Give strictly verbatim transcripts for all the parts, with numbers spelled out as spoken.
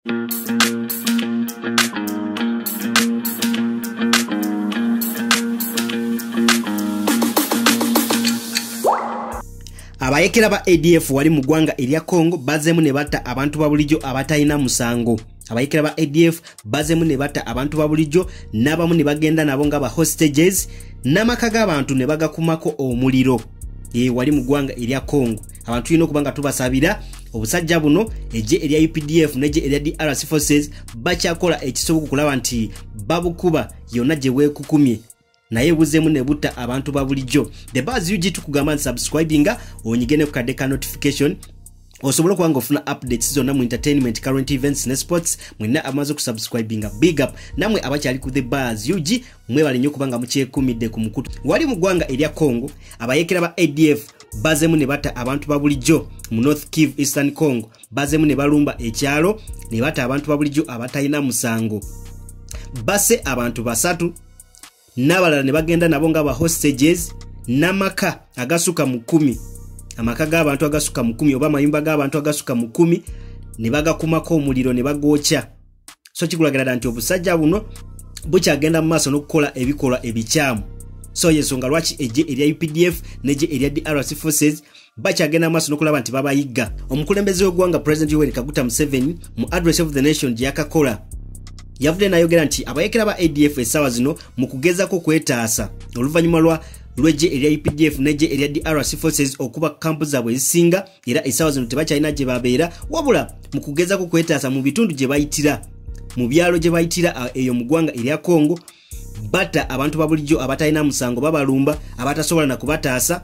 Abayekera ba A D F wali mu ggwanga erya Congo bazemu ne batta abantu ba bulijjo abatayina musango. Abayekera ba A D F bazemu ne batta abantu ba bulijjo n'abamu ne bagenda nabo nga ba hostages n'amaka g'abantu ne bagakumako omuliro. Ye wali mu ggwanga erya Congo. Abantu tulina okubanga tubasabira obusajja buno ejje erya U P D F n'ejje erya D R C forces bakyakola ekisoboka okulaba nti babukuba yonna gye weekukumye. Naye buzemu ne butta abantu ba bulijjo. The Buzz U G tukugamba nti subscribinga onyigene ku kadde ka notification osobola kubanga ofuna updates zonna mu entertainment, current events ne sports. Mwenna amaze ku subscribinga big up. Namwe abakyali ku The Buzz U G mwebale nnyo kubanga mukyekumidde ku mukutu. Wali mu ggwanga erya Congo abayekera ba A D F bazemu ne batta abantu ba bulijjo mu North Kivu, Eastern Congo. Bazemu ne balumba ekyalo ne batta abantu ba bulijjo abatayina musango. Base abantu basatu n'abalala ne bagenda nabo nga ba hostages n'amaka agasuka mu kumi. Amaka g'abantu agasuka mu kumi oba amayumba g'abantu agasuka mu kumi ne bagakumako omuliro ne bagoocha. So kikulagira nti obusajja buno bukyagenda mu maaso n'okukola ebikolwa ebikyamu. So yensonga lwaki ejje erya U P D F n'ejje erya D R C forces bakyagenda mu maaso n'okulaba nti babayiga. Omukulembeze w'eggwanga President Yoweri Kaguta Museveni mu address of the nation gye yakakola yavudde n'ayogera nti abayekera ba A D F essaawa zino mu kugezako kwetaasa oluvannyuma lwa lwejje erya U P D F n'ejje erya D R C forces okuba kampu zaabwe ezisinga era essaawa zino tebakyalina gye babeera wabula mu kugezako kwetaasa mu bitundu gye bayitira mu byalo gye bayitira eyo mu ggwanga erya Congo batta abantu ba bulijjo abatalina musango babalumba abatasobola na kubataasa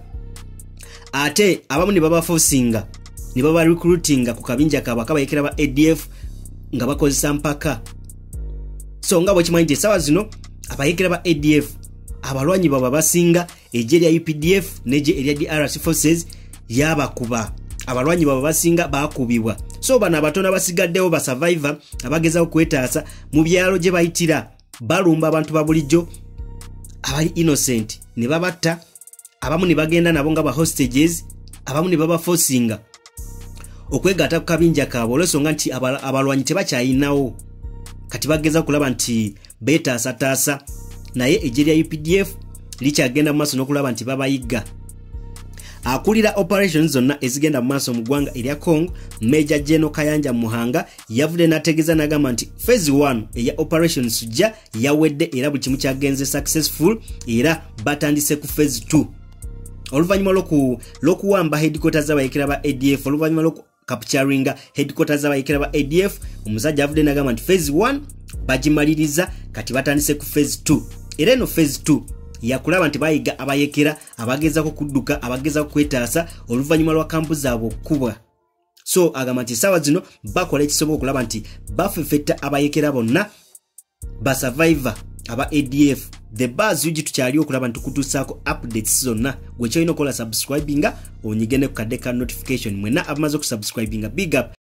ate abamu ne babafosinga ne baba recruitinga ku kabinja kaabwe akabayekera ba A D F nga bakozesa mpaka. So nga bwekimanyi nti essaawa zino abayekera ba A D F abalwanyi baba basinga ejje erya U P D F n'ejje erya D R C forces yabakuba. Abalwanyi baba basinga bakubibwa. So bano abatono basigaddewo ba survivor abagezaho kwetaasa mu byalo gye bayitira balumba abantu ba bulijjo abali innocent ne babatta abamu ne bagenda nabo nga ba hostages abamu ne baba forcinga okwegatta ku kabinja kaabwe olw'ensonga nti abalwanyi tebakyayinawo kati bageza kulaba nti betaasataasa naye ejje erya U P D F likyagenda mu maaso n'okulaba nti babayiga. Akulira operations zonna ezigenda mu maaso mu ggwanga erya Congo Major General Kayanja Muhanga yavudde n'ategeeza n'agamba nti phase one eya operations sujja yawedde era buli kimu kyagenze successful era batandise ku phase two. Oluvannyuma lw'okuwamba headquarters z'abayekera ba A D F oluvannyuma lw'oku capturinga headquarters z'abayekera ba A D F omusajja avudde n'agamba nti phase one bagimaliriza kati batandise ku phase two era eno phase two yakulaba nti bayiga abayekera abagezako kudduka abagezako kwetaasa oluvannyuma lwa kampu zaabwe okukubwa. So agamba nti essaawa zino bakola ekisoboka okulaba nti bafefetta abayekera bonna ba survivor aba A D F. The Buzz U G tukyali okulaba nti tukutuusaako updates zonna gwe kyolina okukola subscribinga onyigene ku kadde ka notification. Mwenna abamaze okusubscribinga big up.